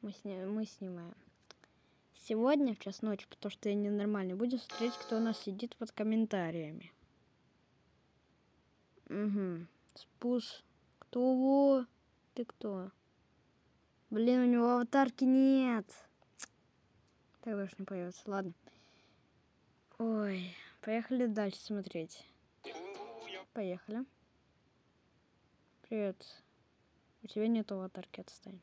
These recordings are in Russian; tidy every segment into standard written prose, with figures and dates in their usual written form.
Мы снимаем. Сегодня в час ночи, потому что я ненормальный, будем смотреть, кто у нас сидит под комментариями. Угу. Спус. Кто? Ты кто? Блин, у него аватарки нет. Так больше не появится. Ладно. Ой, поехали дальше смотреть. Поехали. Привет. У тебя нет аватарки, отстань.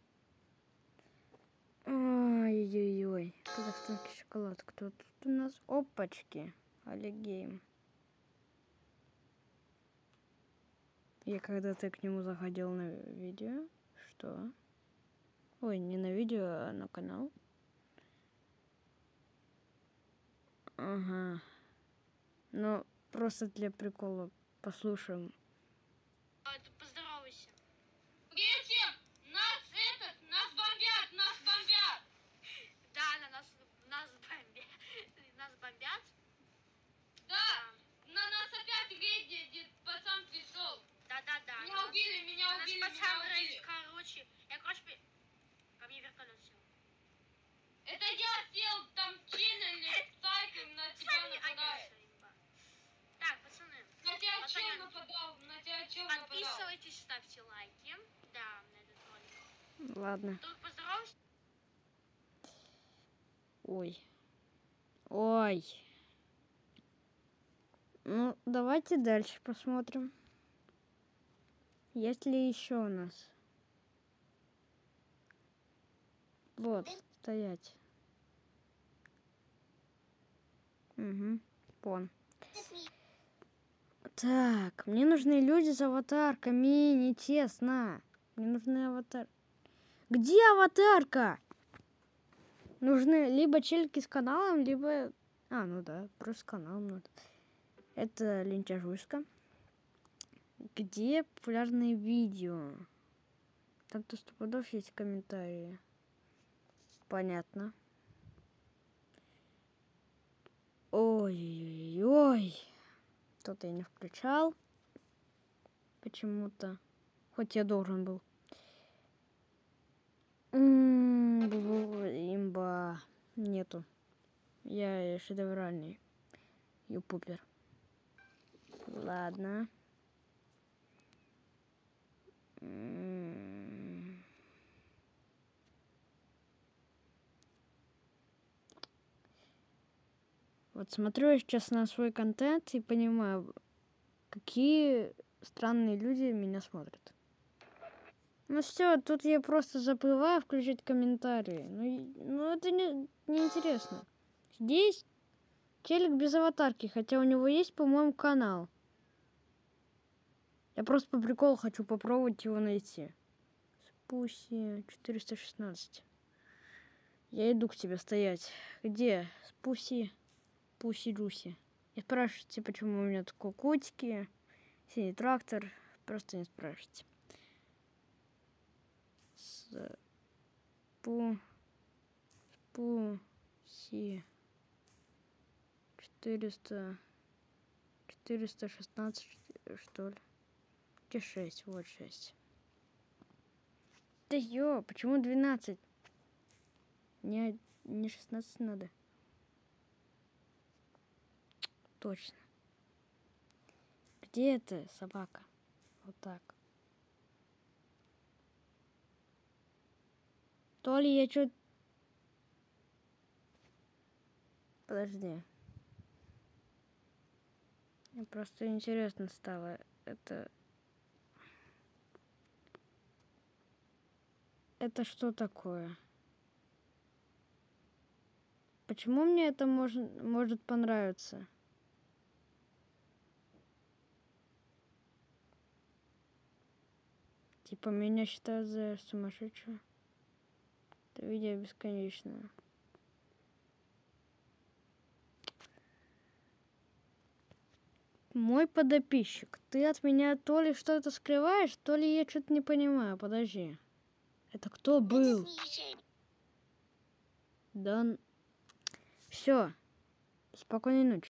Ой-ой-ой. Казахстанский шоколад. Кто тут у нас? Опачки. Алигейм. Я когда-то к нему заходил на видео. Что? Ой, не на видео, а на канал. Ага. Ну, просто для прикола послушаем. Поздоровайся. Гетим! Нас бомбят! Да, нас бомбят. Нас бомбят? Да. На нас опять видит, пацан пришел. Да. Меня убили. Короче, ко мне вертолет сел. Это я сел, там чинили, сайком на тебя нападает. Так, пацаны. На тебя чел нападал, Подписывайтесь, ставьте лайки. Да, на этот ролик. Ладно. Только поздоровайся. Ой. Ну, давайте дальше посмотрим. Есть ли еще у нас? Вот, стоять. Угу, вон. Так, мне нужны люди с аватарками, нечестно. Мне нужны аватар. Где аватарка? Нужны либо челики с каналом, либо... ну да, просто каналом надо. Это лентяжуська. Где популярные видео? Там-то 100 есть комментарии. Понятно. Ой-ой-ой. Что-то я не включал. Почему-то. Хоть я должен был. Имба. Нету. Я шедевральный. Юпупер. Ладно. Вот смотрю я сейчас на свой контент и понимаю, какие странные люди меня смотрят. Ну все, тут я просто забываю включить комментарии. Ну это не интересно. Здесь челик без аватарки, хотя у него есть, по-моему, канал. Я просто по приколу хочу попробовать его найти. Спуси 416. Я иду к тебе стоять. Где? Спуси. Пуси-джуси. Не спрашивайте, почему у меня такие котики. Синий трактор. Просто не спрашивайте. Спуси. 416, что ли? Где 6? Вот 6. Да почему 12? Не 16 надо. Точно. Где это собака? Вот так. То ли я что... Подожди. Мне просто интересно стало. Это что такое? Почему мне это может понравиться? Типа меня считают за сумасшедшего. Это видео бесконечное. Мой подописчик, ты от меня то ли что-то скрываешь, то ли я что-то не понимаю. Подожди. Это кто был? Да. Все. Спокойной ночи.